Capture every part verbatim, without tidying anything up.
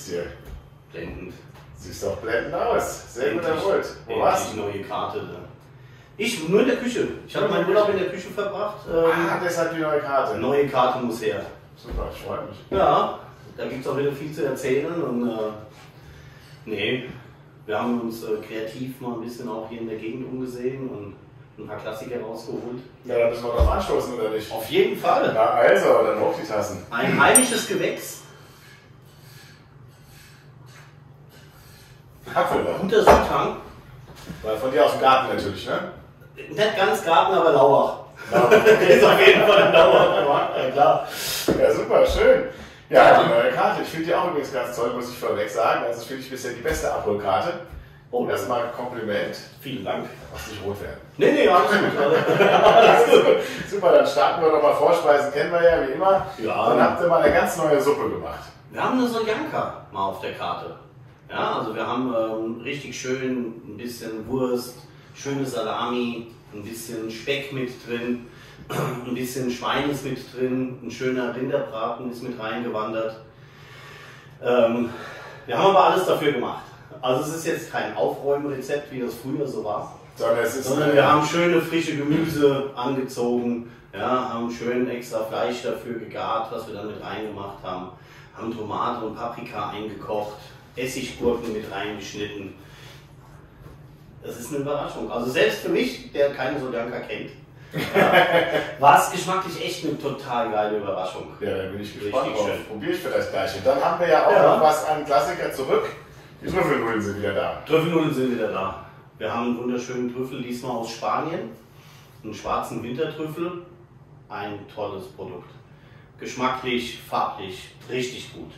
es dir? Blendend. Siehst doch blendend aus. Sehr gut Endlich- erholt. Wo warst endlich du? neue Karte. Da. Ich, nur in der Küche. Ich habe meinen Urlaub in der Küche verbracht. Ähm, Ah, deshalb die neue Karte. neue Karte muss her. Super, ich freue mich. Ja, da gibt es auch wieder viel zu erzählen. Und, äh, nee, wir haben uns äh, kreativ mal ein bisschen auch hier in der Gegend umgesehen und ein paar Klassiker rausgeholt. Ja, da müssen wir drauf anstoßen, oder nicht? Auf jeden Fall. Na also, dann hoch die Tassen. Ein heimisches Gewächs. Apfelwein. Guter Südhang. Weil von dir aus dem Garten natürlich, ne? Nicht ganz Garten, aber Lauach. Ja, Ist auf jeden Fall ein Lauach. Ja, klar. ja, super, schön. Ja, Ja. die neue Karte. Ich finde die auch übrigens ganz toll, muss ich vorweg sagen. Also, das finde ich bisher die beste Abholkarte. Oh, Erstmal ein Kompliment. vielen Dank. Lass nicht rot werden. Nee, nee, alles gut. Alles gut. Super, dann starten wir doch mal. Vorspeisen kennen wir ja wie immer. Ja. Dann habt ihr mal eine ganz neue Suppe gemacht. Wir haben eine Soljanka mal auf der Karte. Ja, also wir haben ähm, richtig schön ein bisschen Wurst, schöne Salami, ein bisschen Speck mit drin, ein bisschen Schwein ist mit drin, ein schöner Rinderbraten ist mit reingewandert. Ähm, wir haben aber alles dafür gemacht. Also es ist jetzt kein Aufräumrezept, wie das früher so war, Sondern es ist sondern eine- wir haben schöne frische Gemüse angezogen, ja, haben schön extra Fleisch dafür gegart, was wir dann mit reingemacht haben, haben Tomate und Paprika eingekocht, Essiggurken mit reingeschnitten. Das ist eine Überraschung. Also selbst für mich, der keine Soljanka kennt, ja, war es geschmacklich echt eine total geile Überraschung. Ja, da bin ich gespannt Richtig drauf. schön. Probiere ich vielleicht gleich. Und dann haben wir ja auch Ja. noch was an Klassiker zurück. Die Trüffelnudeln sind wieder da. Trüffelnudeln sind wieder da. Wir haben einen wunderschönen Trüffel, diesmal aus Spanien. Einen schwarzen Wintertrüffel. Ein tolles Produkt. Geschmacklich, farblich, richtig gut.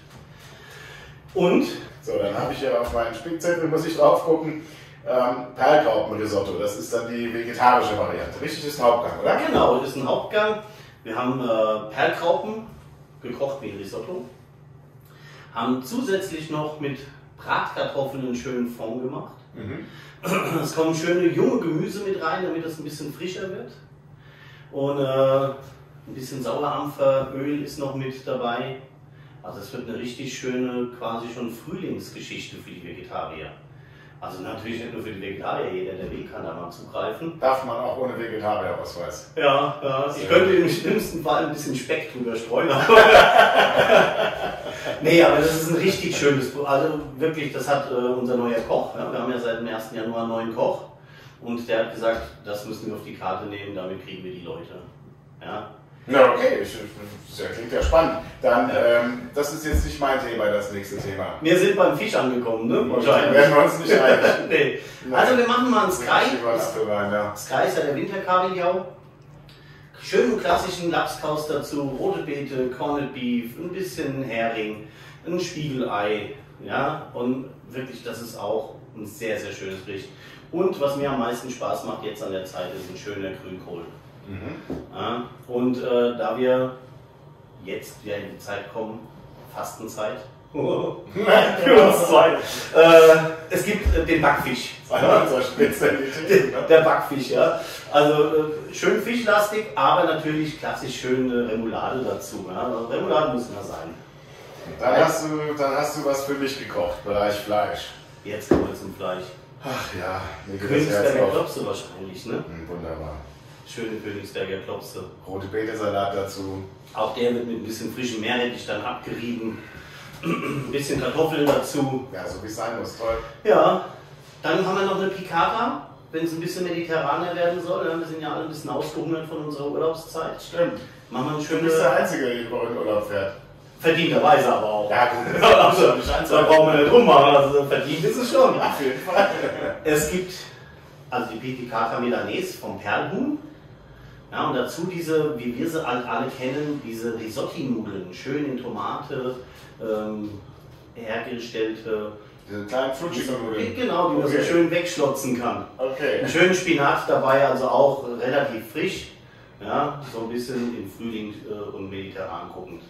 Und So, dann habe ich ja auf meinen Spickzettel, muss ich drauf gucken, ähm, Perlgraupenrisotto. Das ist dann die vegetarische Variante. Richtig ist ein Hauptgang, oder? genau, das ist ein Hauptgang. Wir haben äh, Perlgraupen, gekocht wie ein Risotto. Haben zusätzlich noch mit Bratkartoffeln einen schönen Fond gemacht. Mhm. Es kommen schöne junge Gemüse mit rein, damit es ein bisschen frischer wird. Und äh, ein bisschen Sauerampferöl ist noch mit dabei. Also es wird eine richtig schöne, quasi schon Frühlingsgeschichte für die Vegetarier. Also natürlich nicht nur für die Vegetarier, jeder der will kann da mal zugreifen. Darf man auch ohne Vegetarierausweis. Ja, ja, ich könnte im schlimmsten Fall ein bisschen Speck drüber streuen. Aber nee, aber das ist ein richtig schönes Produkt. Also wirklich, das hat äh, unser neuer Koch. Ja, wir haben ja seit dem ersten Januar einen neuen Koch. Und der hat gesagt, das müssen wir auf die Karte nehmen, damit kriegen wir die Leute. Ja. Na okay, ich, das klingt ja spannend. Dann, ähm, das ist jetzt nicht mein Thema, das nächste Thema. Wir sind beim Fisch angekommen, ne? Und dann werden wir uns nicht einig. Nee. Also wir machen mal einen Sky. Apfelwein, ja. Sky ist ja der Winterkabeljau. Schönen klassischen Lachskaus dazu, rote Beete, Corned Beef, ein bisschen Hering, ein Spiegelei. Ja, und wirklich, das ist auch ein sehr, sehr schönes Gericht. Und was mir am meisten Spaß macht jetzt an der Zeit, ist ein schöner Grünkohl. Mhm. Ja, und äh, da wir jetzt wieder in die Zeit kommen, Fastenzeit, für uns zwei, äh, es gibt äh, den Backfisch. Das ist unser Spezialität. ne? Der Backfisch, ja. Also äh, schön fischlastig, aber natürlich klassisch schöne Remoulade dazu. Ja. Also Remoulade muss immer sein. Dann hast, du, dann hast du was für mich gekocht, Bereich Fleisch. Jetzt kommen wir zum Fleisch. Ach ja, mir geht das Herz Königsberger auf. Klopse wahrscheinlich, ne? Hm, wunderbar. Schöne Königsberger Klopse. Rote Betesalat dazu. Auch der wird mit ein bisschen frischem Meerrettich dann abgerieben. Ein bisschen Kartoffeln dazu. Ja, so wie es sein muss, toll. Ja, dann haben wir noch eine Piccata, wenn es ein bisschen mediterraner werden soll. Ja, wir sind ja alle ein bisschen ausgehungert von unserer Urlaubszeit. Stimmt. Machen wir eine Du bist der schöne, Einzige, der in den Urlaub fährt. verdienterweise aber auch. Ja, gut, das Also, nicht da anzeigen. brauchen wir nicht rummachen, also verdient ist es schon. Auf jeden Fall. Es gibt also die Piccata Milanese vom Perlhuhn. Ja, und dazu diese, wie wir sie alle, alle kennen, diese Risotti-Nudeln, schön in Tomate ähm, hergestellte. Diese kleinen flutschigen Nudeln. Genau, die man Okay. so schön wegschlotzen kann. Okay. Einen schönen Spinat dabei, also auch relativ frisch. Ja, so ein bisschen in Frühling äh, und mediterran guckend.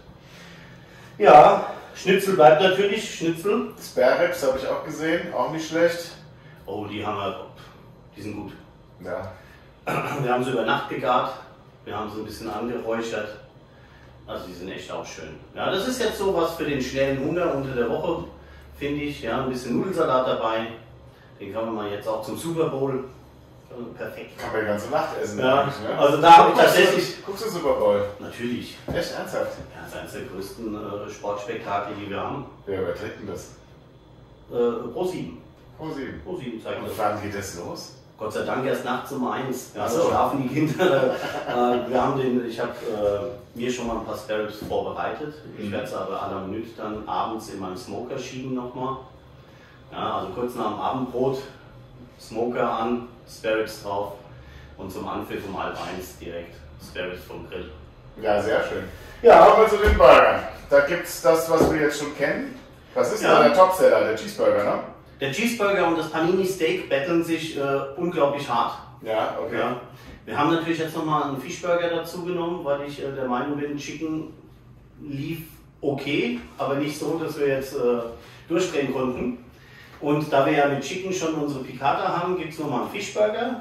Ja, Schnitzel bleibt natürlich, Schnitzel. Sparrows habe ich auch gesehen, auch nicht schlecht. Oh, die haben wir, die sind gut. Ja. Wir haben sie über Nacht gegart, wir haben sie ein bisschen angeräuchert. Also die sind echt auch schön. Ja, das ist jetzt so was für den schnellen Hunger unter der Woche. finde ich. Ja, ein bisschen Nudelsalat dabei. Den kann man mal jetzt auch zum Super Bowl. Perfekt. Kann man die ganze Nacht essen. Ja, Ne? also da habe ich tatsächlich... Guckst du Super Bowl? Natürlich. Echt ernsthaft? Ja, das ist eines der größten äh, Sportspektakel, die wir haben. Wer überträgt denn das? Äh, Pro sieben. Pro sieben. Pro sieben zeigt Und das. wann geht das los? Gott sei Dank erst nachts um eins. Ja, Ach so so. schlafen die Kinder. äh, wir haben den, ich habe äh, mir schon mal ein paar Sparrows vorbereitet. Ich Mhm. werde es aber à la Minute dann abends in meinem Smoker schieben nochmal. Ja, also kurz nach dem Abendbrot, Smoker an, Sparrows drauf und zum Anpfiff um halb eins direkt Sparrows vom Grill. Ja, sehr schön. Ja, kommen wir zu den Burgern. Da gibt es das, was wir jetzt schon kennen. Was ist Ja. denn der Topseller, der Cheeseburger, ne? Der Cheeseburger und das Panini Steak betteln sich äh, unglaublich hart. Ja, okay. Ja. Wir haben natürlich jetzt nochmal einen Fischburger dazu genommen, weil ich äh, der Meinung bin, Chicken lief okay, aber nicht so, dass wir jetzt äh, durchdrehen konnten. Und da wir ja mit Chicken schon unsere Picata haben, gibt es nochmal einen Fischburger.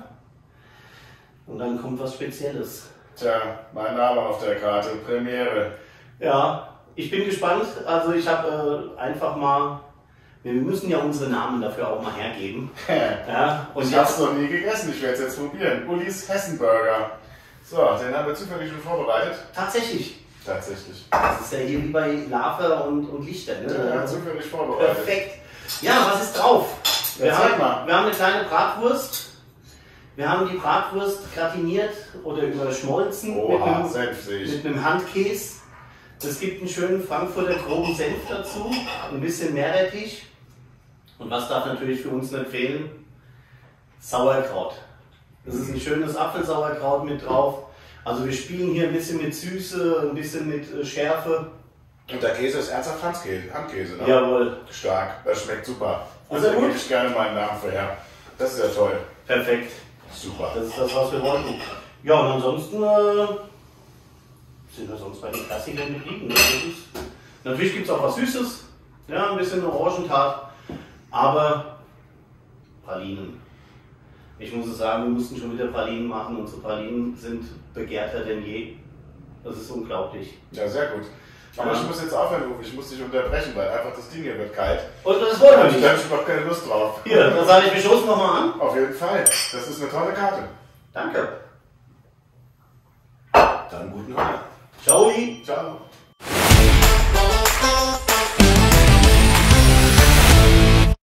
Und dann kommt was Spezielles. Tja, mein Name auf der Karte, Premiere. Ja, ich bin gespannt. Also ich habe äh, einfach mal, wir müssen ja unsere Namen dafür auch mal hergeben. Ja, und Ich jetzt, hab's noch nie gegessen, ich werde es jetzt probieren. Ulis Hessenburger. So, den haben wir zufällig schon vorbereitet. tatsächlich, Tatsächlich. das ist ja hier wie bei Lava und, und Lichter. Ne? Den haben wir zufällig vorbereitet. Perfekt. Ja, was ist drauf? Wir, Ja, zeig haben, mal. wir haben eine kleine Bratwurst. Wir haben die Bratwurst gratiniert oder überschmolzen mit, Oha, einem, Senf sehe ich. mit einem Handkäse. Es gibt einen schönen Frankfurter groben Senf dazu, ein bisschen Meerrettich. Und was darf natürlich für uns nicht fehlen? Sauerkraut. Das ist ein schönes Apfelsauerkraut mit drauf. Also wir spielen hier ein bisschen mit Süße, ein bisschen mit äh, Schärfe. Und der Käse ist ernsthaft Handkäse, Handkäse, ne? Jawohl. Stark, das schmeckt super. Und Also da gut. gebe ich gerne meinen Namen für her. Das ist ja toll. Perfekt. Super. Das ist das, was wir wollten. Ja, und ansonsten äh, sind wir sonst bei den Klassikern geblieben. Das ist, natürlich gibt es auch was Süßes, ja, ein bisschen Orangentat, aber Pralinen. Ich muss es sagen, wir mussten schon wieder Pralinen machen. Unsere Pralinen sind begehrter denn je. Das ist unglaublich. Ja, sehr gut. Aber Ja. ich muss jetzt aufhören, Uwe. Ich muss dich unterbrechen, weil einfach das Ding hier wird kalt. Und das Da wollen habe wir ich nicht. hab ich überhaupt keine Lust drauf. Hier, das sage ich mir Schoß nochmal an. Auf jeden Fall. Das ist eine tolle Karte. Danke. Dann guten Hunger. Ciao. Ciao.